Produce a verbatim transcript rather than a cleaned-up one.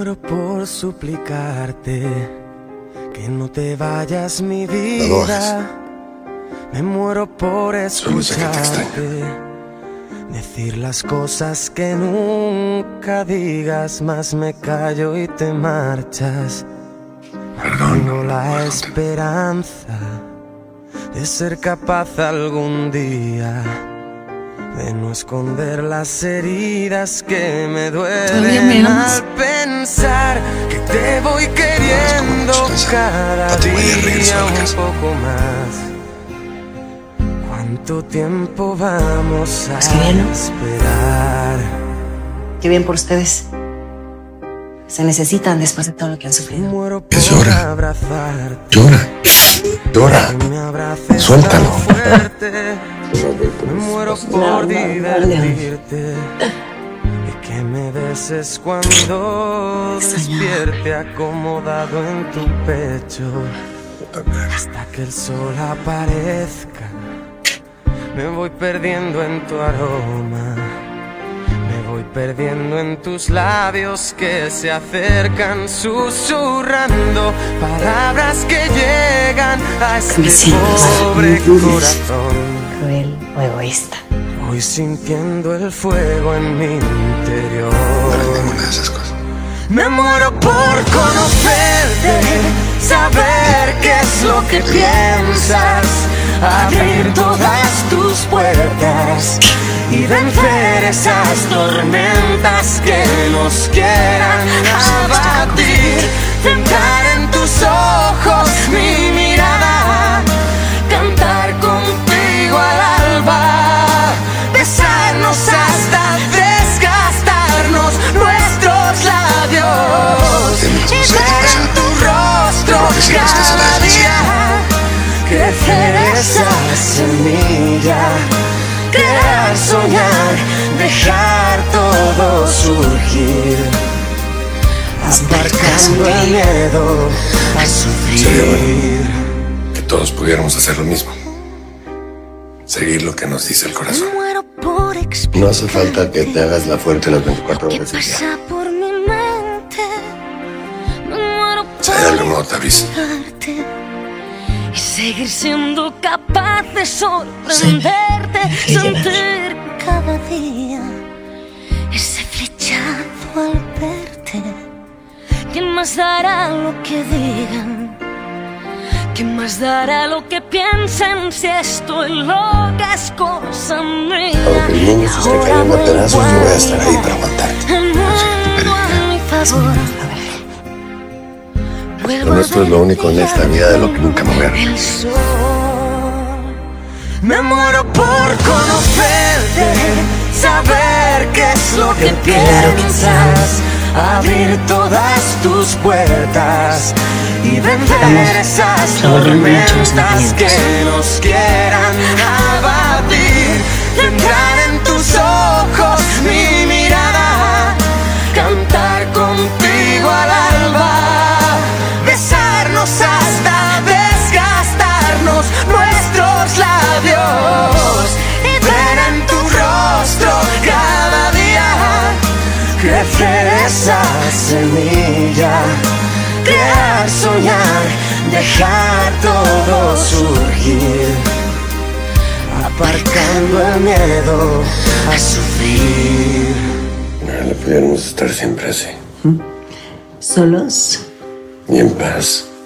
muero por suplicarte que no te vayas, mi vida. Me muero por escucharte decir las cosas que nunca digas, más me callo y te marchas. Perdón, tengo la esperanza de ser capaz algún día de no esconder las heridas que me duelen al pensar que te voy queriendo cada día un poco más. ¿Cuánto tiempo vamos a esperar? Qué bien por ustedes. Se necesitan después de todo lo que han sufrido. Muero por llora, llora, llora, suéltalo. Me muero por divertirte y que me beses cuando despierte acomodado en tu pecho hasta que el sol aparezca. Me voy perdiendo en tu aroma, me voy perdiendo en tus labios que se acercan susurrando palabras que llegan a este pobre corazón. Cruel o egoísta. Voy sintiendo el fuego en mi interior. Ninguna de esas cosas. Me muero por conocerte, saber qué es lo que piensas, abrir todas tus puertas y vencer esas tormentas que nos quieran abatir. Centrar en tus ojos mi mirada, cantar contigo al alba, besarnos hasta desgastarnos nuestros labios y ver en tu rostro cada día crecer esa semilla, crear, soñar, dejar todo surgir, aparcando el miedo a sufrir. Sería bueno que todos pudiéramos hacer lo mismo, seguir lo que nos dice el corazón. No hace falta que te hagas la fuerte las veinticuatro horas del día. Si hay algo nuevo, te aviso. Y seguir siendo capaz de sorprenderte, Sí, sentir cada día ese flechazo al verte. ¿Quién más dará lo que digan? ¿Quién más dará lo que piensen si estoy loca es cosa mía? Aunque el mundo se esté cayendo a pedazos, yo voy a estar ahí para aguantarte. El mundo a mi favor. Lo nuestro es lo único en esta vida de lo que nunca me voy a arrepentir. El sol. Me muero por conocerte, saber qué es lo que piensas, abrir todas tus puertas y vencer esas tormentas que nos quieran abatir. Centrar en tus ojos mi mirada, cantar contigo al alba, besarnos hasta desgastarnos nuestros labios y ver en tu rostro cada día crecer esa semilla, crear, soñar, dejar todo surgir, aparcando el miedo a sufrir. No pudiéramos estar siempre así. ¿Solos? Y en paz.